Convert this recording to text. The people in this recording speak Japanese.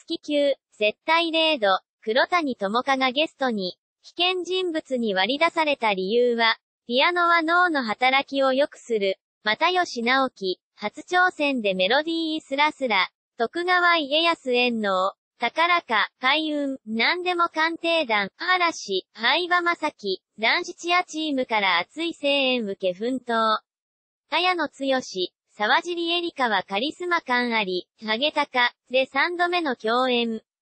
月級、絶対0度、黒谷友香がゲストに、危険人物に割り出された理由は、ピアノは脳の働きを良くする。又吉直樹、初挑戦でメロディースラスラ。徳川家康遠納。宝か、海運、何でも鑑定団、嵐、相葉雅紀、男子チアチームから熱い声援受け奮闘。茅野剛、沢尻エリカはカリスマ感あり、ハゲタカ、で3度目の共演。